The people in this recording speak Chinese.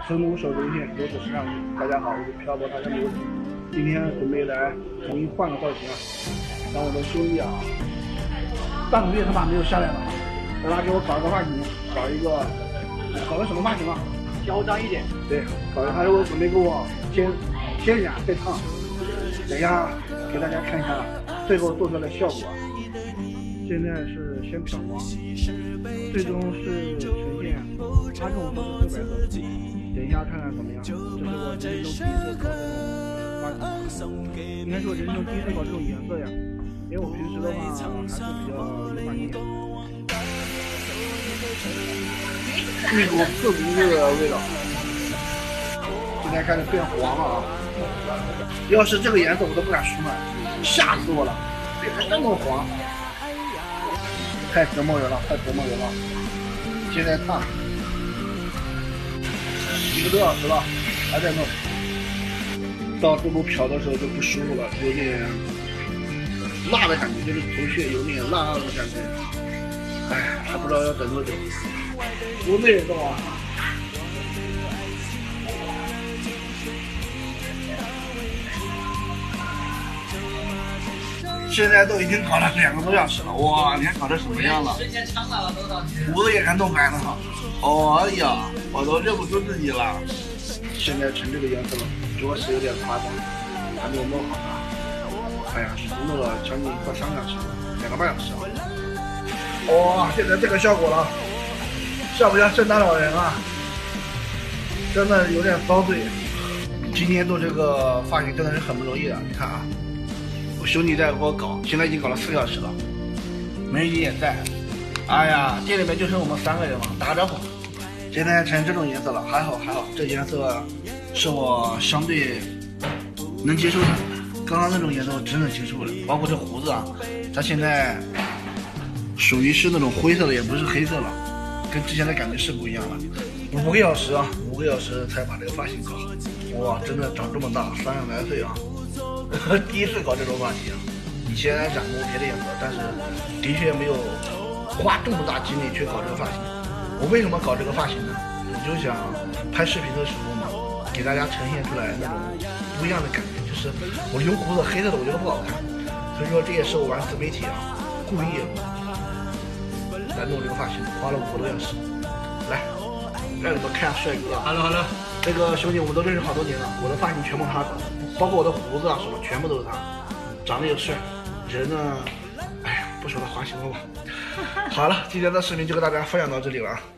成都手中线，如此时尚。大家好，我是漂泊他乡游子，今天准备来统一换个造型啊，让我的兄弟啊，半个月他妈没有下来了，让他给我搞一个发型，搞个什么发型啊？嚣张一点。对，搞一个，他说准备给我先染再烫，等一下给大家看一下最后做出来的效果。现在是先漂黄，最终是呈现他这种都是黑白色。等一下看看怎么样？这是我人生中第一次搞这种发型，应该是我人生中第一次搞这种颜色呀。因为我平时的话还是比较有画面，一股刺鼻子的味道。现在开始变黄了啊！要是这个颜色我都不敢出门，吓死我了！变成这么黄，太折磨人了，太折磨人了。现在烫。1个多小时了，还在弄。到这步漂的时候就不舒服了，有点辣的感觉，就是头屑有点辣的感觉。哎，还不知道要等多久，多累是吧？现在都已经搞了2个多小时了，哇！你看搞成什么样了？胡子也看弄白了哈。哦呀，我都认不出自己了。现在成这个颜色了，着实有点夸张，还没有弄好呢。哎呀，弄了将近快3个小时了，2个半小时啊！哇，现在这个效果了，像不像圣诞老人啊？真的有点遭罪。今天做这个发型真的是很不容易的，你看啊。我兄弟在给我搞，现在已经搞了4个小时了，美女也在。哎呀，店里面就剩我们3个人了，打个招呼。现在成这种颜色了，还好，这颜色是我相对能接受的。刚刚那种颜色我真的接受不了，包括这胡子啊，它现在属于是那种灰色的，也不是黑色了，跟之前的感觉是不一样了。5个小时啊，5个小时才把这个发型搞好。哇，真的长这么大，30来岁啊！第一次搞这种发型，以前染过别的颜色，但是的确没有花这么大精力去搞这个发型。我为什么搞这个发型呢？我就想拍视频的时候嘛，给大家呈现出来那种不一样的感觉，就是我留胡子黑色的我觉得不好看，所以说这也是我玩自媒体啊，故意来弄这个发型，花了5个多小时。来，让你们看下帅哥。好了，这个兄弟我们都认识好多年了，我的发型全部他搞。包括我的胡子啊什么，全部都是他，长得又帅，人呢，哎呀，不说了，花心了吧。好了，今天的视频就跟大家分享到这里了。